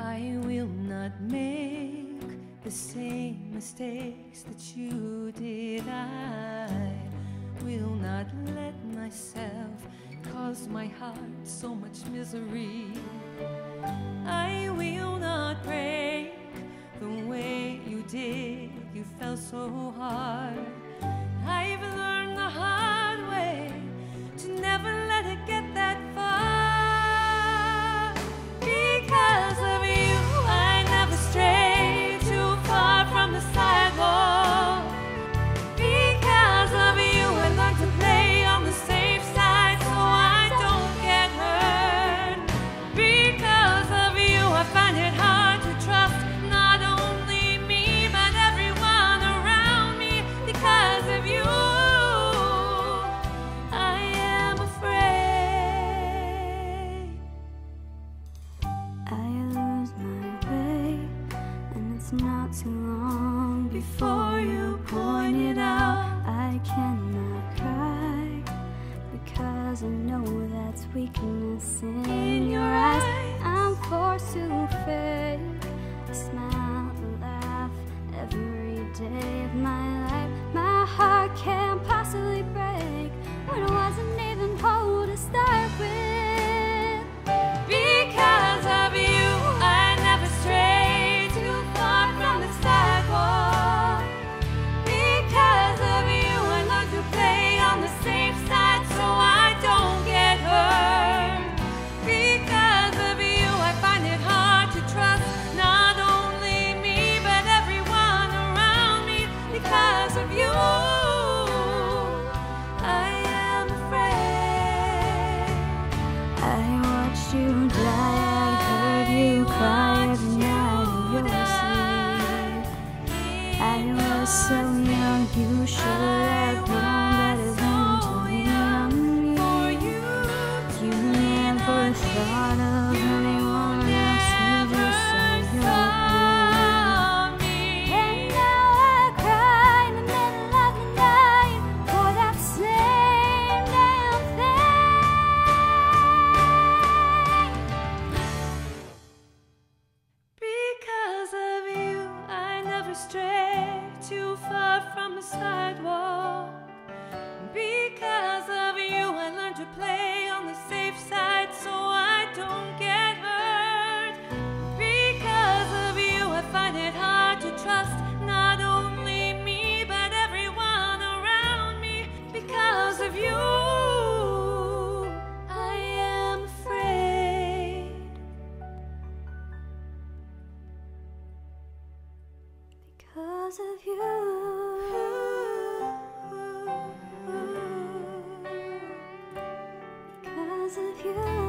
I will not make the same mistakes that you did. I will not let myself cause my heart so much misery. I will not break the way you did. You fell so hard. I've learned the hard way to never let it get that far. Because of you, I never stray too far from the sidewalk. Because of you, I learned to play on the safe side so I don't get hurt. Because of you, I find it hard to trust not only me but everyone around me. Because of you, I am afraid. I lose my way, and it's not too long before you point it out. I cannot cry because I know that's weakness in your eyes. I'm forced to fake a smile, a laugh every day of my life. My heart can't possibly break when it wasn't even whole to start with. Because of you, I never stray too far from the sidewalk. Because of you, I learned to play on the safe side so I don't get hurt. Because of you, I find it hard to trust not only me but everyone around me. Because of you, I am afraid. I watched you die, I heard you cry every night in your sleep. I was so young, you should have known better than to lean on me. You never thought of anyone else, you just saw your pain. And now I cry in the middle of the night for that same damn thing. Because of you, I never stray too far from the sidewalk. Because of you, I learned to play on the safe side so I don't get hurt. Because of you, I find it hard to trust not only me but everyone around me. Because of you, I am afraid. Because of you. Because of you.